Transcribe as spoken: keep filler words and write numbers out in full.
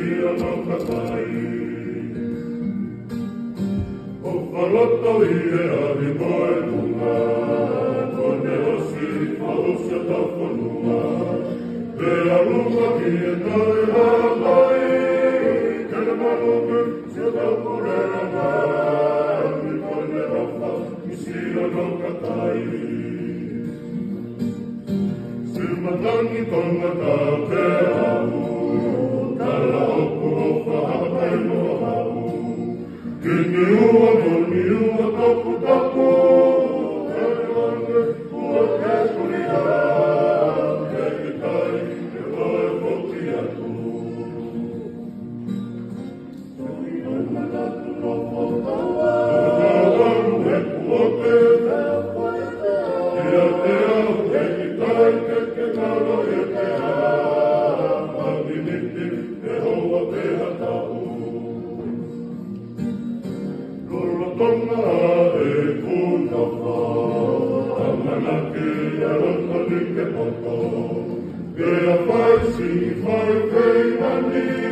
sia no kakai. O whaloto i e ahi moe tunga, kone osi whaosia tau whanua. Te alunga ki e tai hakai, kena manuku sia tau korera mai, kone rafa i sia no kakai. Silmatangi tonga tau te au, tala oku o whahapai no hau. Kini ua toni ua tapu tapu, kare wange ua ke kuria, ke ke tai e wae woki atu. Tui ona tatu no whakaua, o tawaru e kuote, ia te au ke ki tai ke ke karo e te a, maminiti e hoa te hatau. Tonga e kunawa, amanake e roto ni ke poto, ke a whai si whai kei mani.